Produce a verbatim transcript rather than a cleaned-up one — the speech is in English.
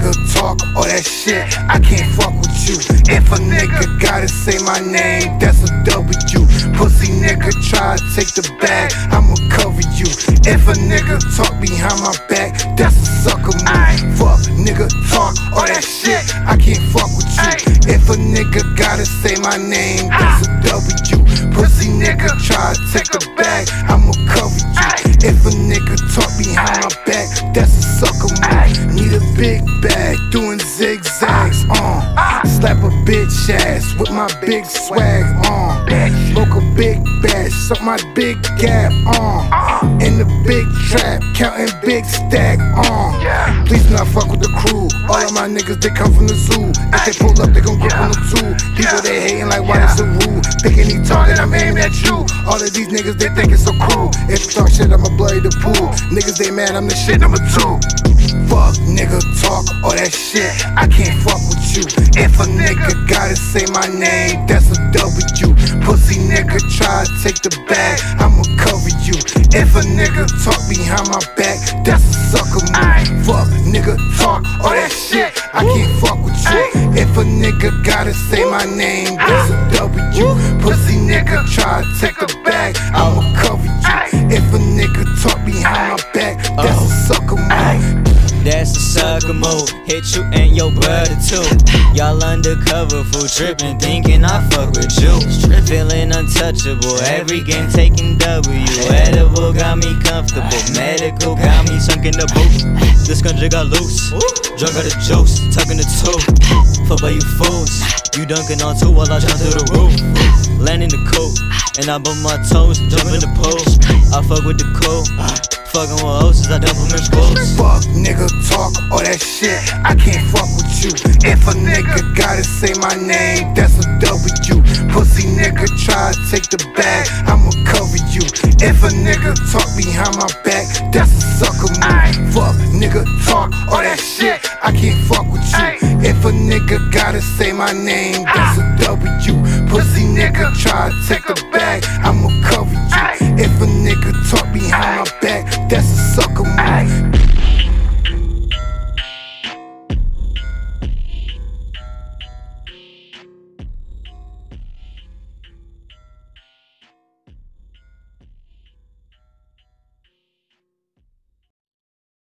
nigga talk all that shit, I can't fuck with you. If a nigga gotta say my name, that's a W. Pussy nigga try to take the bag, I'ma cover you. If a nigga talk behind my back, that's a sucker move. Fuck nigga talk all that shit, I can't fuck with you. If a nigga gotta say my name, that's a W. Pussy nigga try to take the bag, I'ma cover you. If a nigga talk behind my back, that's a sucker move. Need a big bag, doing zigzags, uh slap a bitch ass with my big swag, uh smoke a big batch, suck my big gap, uh in the big trap, counting big stack, uh please not fuck with the crew. All of my niggas, they come from the zoo. If they pull up, they gon' grip on the two. People, they hating like why it's a rule. Picking any target, I'm aiming at you. All of these niggas, they think it's so cool. If you talk shit, I'ma blow you the pool. Niggas, they mad, I'm the shit number two. Fuck nigga talk all that shit, I can't fuck with you. If a nigga gotta say my name, that's a W. Pussy nigga try to take the bag, I'ma cover you. If a nigga talk behind my back, that's a sucker move. Fuck nigga talk all that shit, I can't fuck with you. If a nigga gotta say my name, that's a W. Pussy nigga try to take the bag, I'ma cover you. If a nigga talk behind my back, that's a sucker move. That's a sucker move, hit you and your brother too. Y'all undercover, fool trippin', thinking I fuck with you. Feeling untouchable, every game taking W. Edible got me comfortable, medical got me sunk in the boot. This country got loose, drunk out the juice, tucking the two. Fuck by you fools, you dunking on two while I jump through the roof. Land in the coop, and I bump my toes, jump in the pool. I fuck with the cool. Fucking with hoses, I dump them in schools. Fuck nigga talk all that shit, I can't fuck with you. If a nigga gotta say my name, that's a W. Pussy nigga try to take the bag, I'ma cover you. If a nigga talk behind my back, that's a sucker move. Fuck nigga talk all that shit, I can't fuck with you. If a nigga gotta say my name, that's a W. Pussy nigga try to take the bag, I'ma cover you. If a nigga talk behind my back, that's a sucker move.